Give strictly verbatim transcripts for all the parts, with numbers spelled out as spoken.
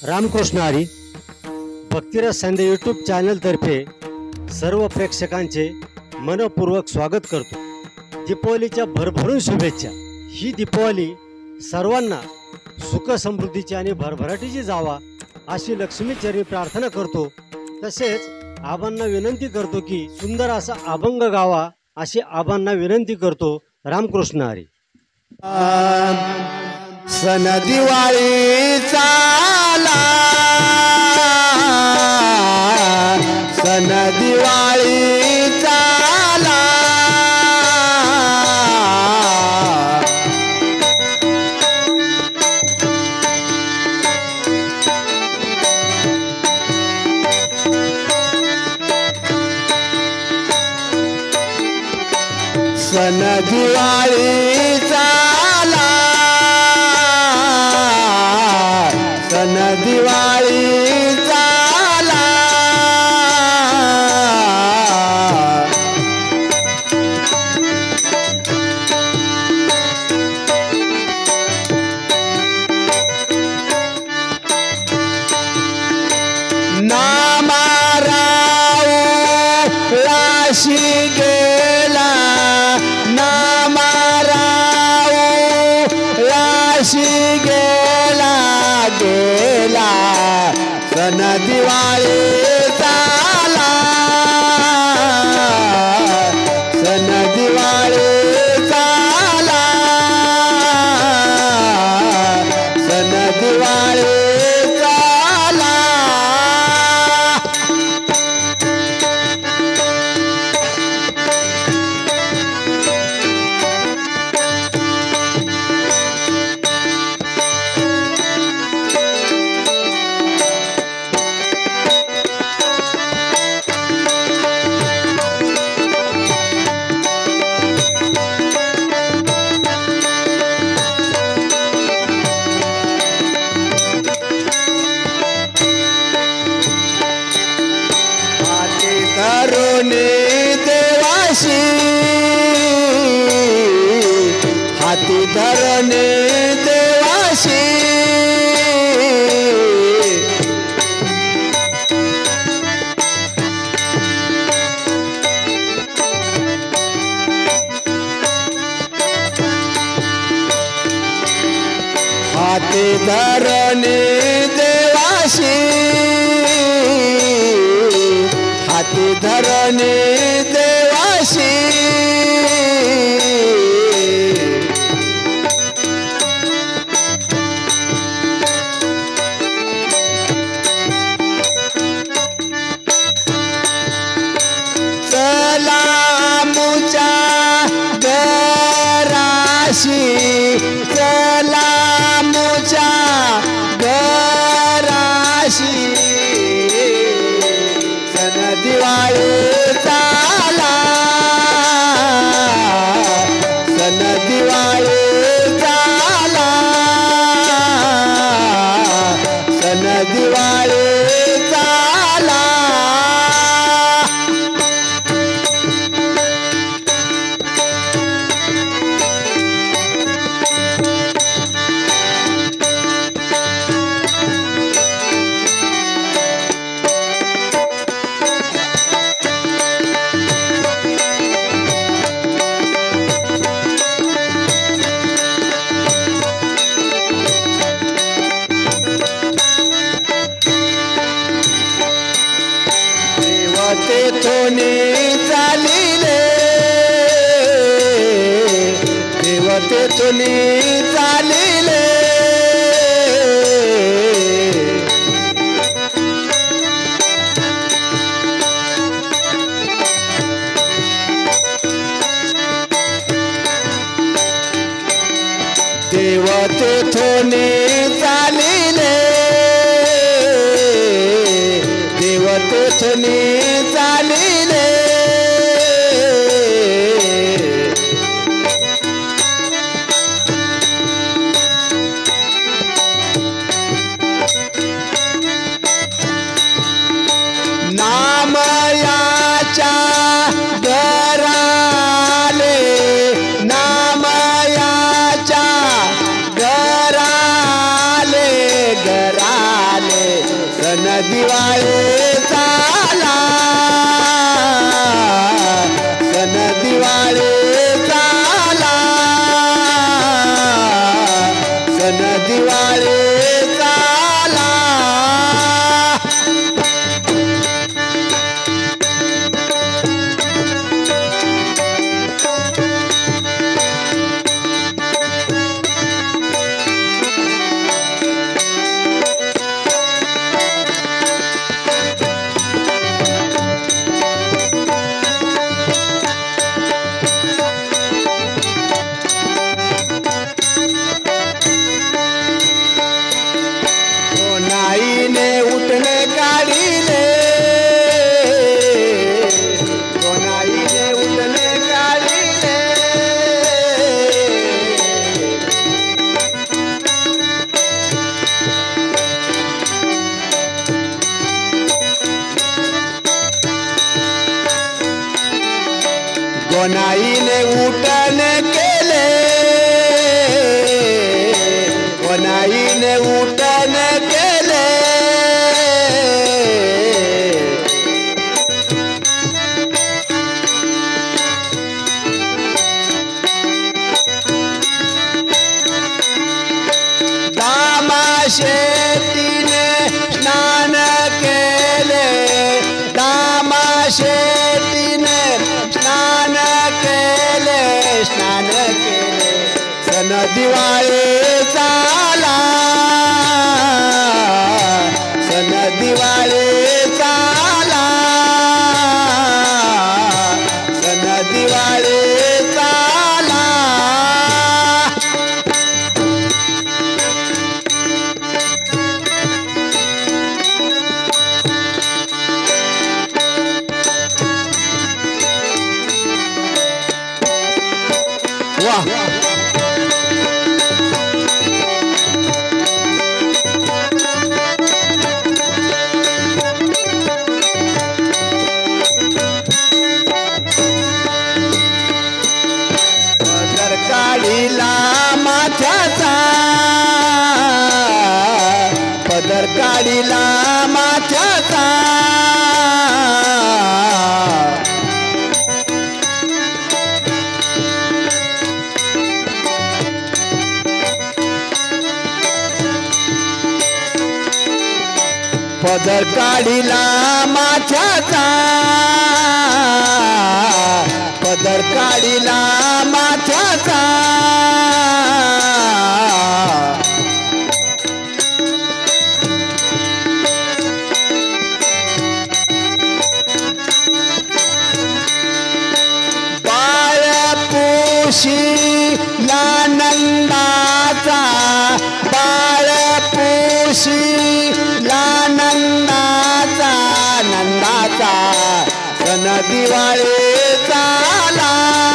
रामकृष्ण हरी भक्तिरस संध्या यूट्यूब चॅनलतर्फे सर्व प्रेक्षकांचे मनपूर्वक स्वागत करतो। दीपावलीच्या भरभरून शुभेच्छा। ही दीपावली सर्वांना सुख समृद्धीची आणि भरभराटीची जावा अशी लक्ष्मीचरणी प्रार्थना करतो। तसेच आबांना विनंती करतो की सुंदर असा अभंग गावा अशी आबांना विनंती करतो। रामकृष्ण हरी। सन दिवाळीचा आला, सन दिवाळीचा आला, सन दिवाळीचा आला, सन दिवाळीचा आला, नामाराव राशी गेला, नामाराव राशी गेला गेला, सन दिवाळीचा आला, सन दिवाळीचा आला, सन दिवाळीचा आला। धरुणी देवाशी, हाती धरणे देवाशी, हाती धरणे देवाशी, हाती धरणे देवाशी, चला मुच्या घराशी, चला मुच्या घराशी, सन दिवाळीचा आला, सन दिवाळीचा आला, सन दिवाळीचा आला। तेथोनी चालिले, देव तेथोनी चालिले, देव तेथोनी चालिले, देव तेथोनी चालिले, नामयाच्या घराले, नामयाच्या घराले, घराले, दिवाळे चाला सन दिवाळे चाला सन दिवाळे चाला कोणाईने उठणे काढिले कोणाईने उठणे काढिले कोणाईने उठणे केले कोणाईने उठणे केले दामाशेटीने स्नान केले दामाशेटीने स्नान केले स्नान केले सन दिवाळे चाला सन दिवाळे चाला सन दिवाळे चाला वाह पदर काढिला माथ्याचा पदर काढिला माथ्याचा पदर काढिला माथ्याचा पदर काढिला माथ्याचा बाळपुशी लानंदाचा बाळपुशी लानंदाचा नंदाचा सन दिवाळे चाला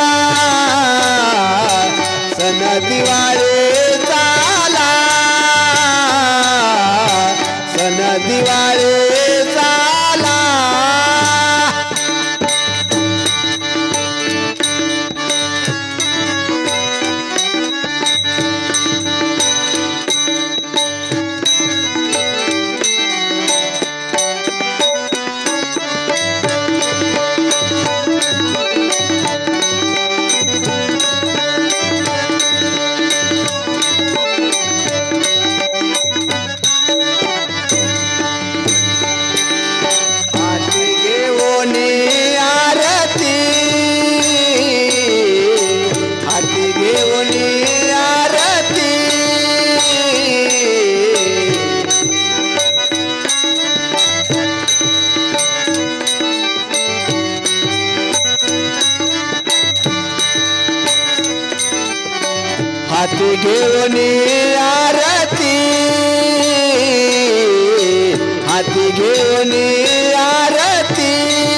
सन दिवाळे चाला सन दिवाळे चाला हाती घेऊन आरती हाती घेऊन आरती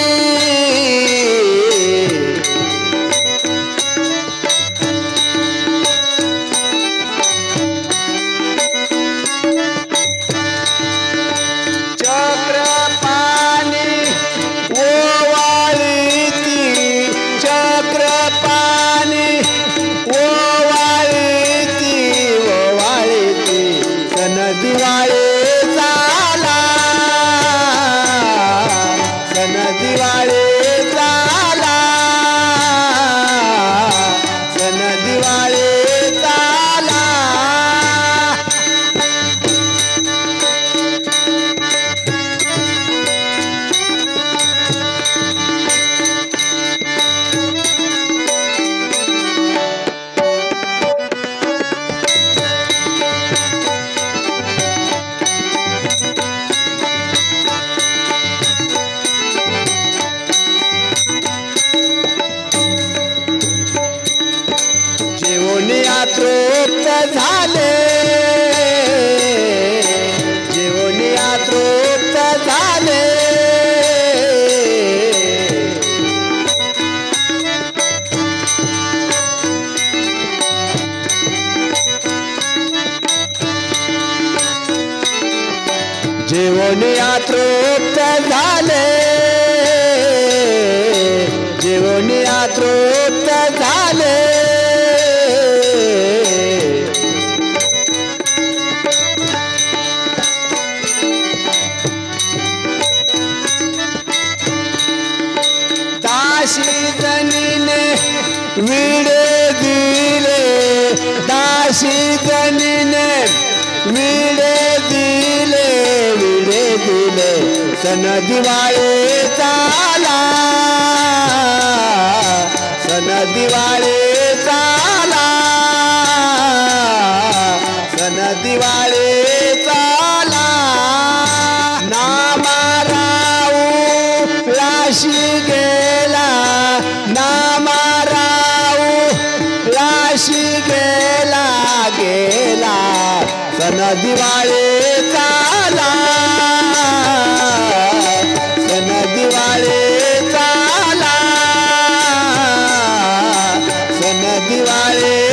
चक्रपाणी ओवाळीती चक्रपाणी ओवाळीती ओवाळीती सन दिवाळे चाला जेवण तृप्त झाले जेवण तृप्त झाले दासी जनीने विडे दिले दासी जनीने विडे दिले विडे दिले सन दिवाळे चाला सन दिवाळे चाला सन दिवाळे चाला नामा राऊ लाशी गेला नामा राऊ लाशी गेला गेला सन दिवाळे चाला सन दिवाळे चाला सन दिवाळे